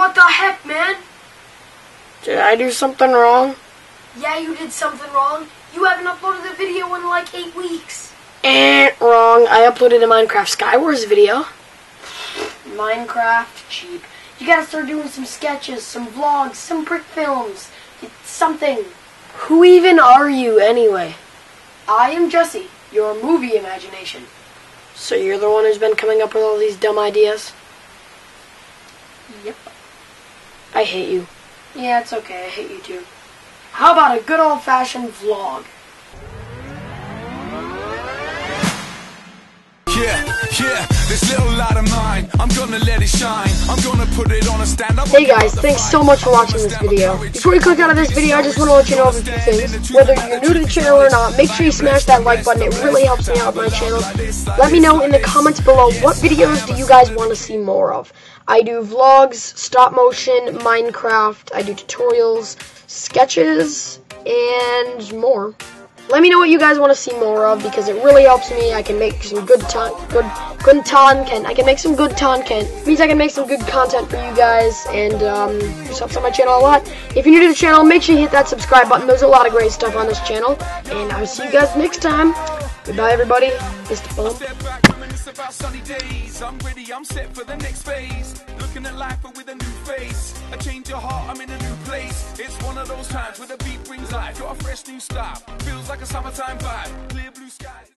What the heck, man? Did I do something wrong? Yeah, you did something wrong. You haven't uploaded a video in like 8 weeks. Wrong. I uploaded a Minecraft Skywars video. Minecraft, cheap. You gotta start doing some sketches, some vlogs, some brick films. Something. Who even are you, anyway? I am Jesse, your movie imagination. So you're the one who's been coming up with all these dumb ideas? Yep. I hate you. Yeah, it's okay. I hate you too. How about a good old-fashioned vlog? Yeah, this little light of mine, I'm gonna let it shine. I'm gonna put it on a stand up. Hey guys, thanks so much for watching this video. Before you click out of this video, I just want to let you know of a few things. Whether you're new to the channel or not, make sure you smash that like button. It really helps me out with my channel. Let me know in the comments below, what videos do you guys want to see more of? I do vlogs, stop motion, Minecraft, I do tutorials, sketches, and more. Let me know what you guys want to see more of, because it really helps me. I can make some good content. I can make some good content. It means I can make some good content for you guys, and just helps out my channel a lot. If you're new to the channel, make sure you hit that subscribe button. There's a lot of great stuff on this channel, and I'll see you guys next time. Goodbye, everybody. Mr. Bump. About sunny days, I'm ready, I'm set for the next phase. Looking at life but with a new face. I change your heart, I'm in a new place. It's one of those times where the beat brings life. Got a fresh new start, feels like a summertime vibe. Clear blue skies.